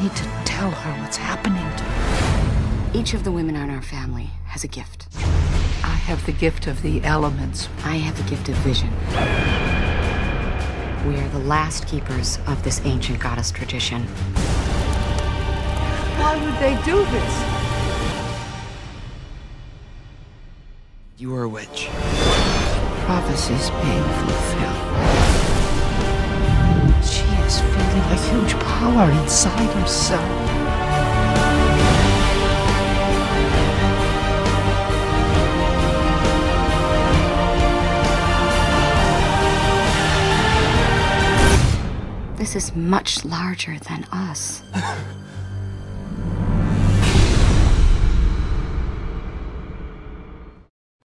need to tell her what's happening to her. Each of the women in our family has a gift. I have the gift of the elements. I have the gift of vision. We are the last keepers of this ancient goddess tradition. Why would they do this? You are a witch. Prophecies being fulfilled. She is feeling a huge power inside herself. This is much larger than us.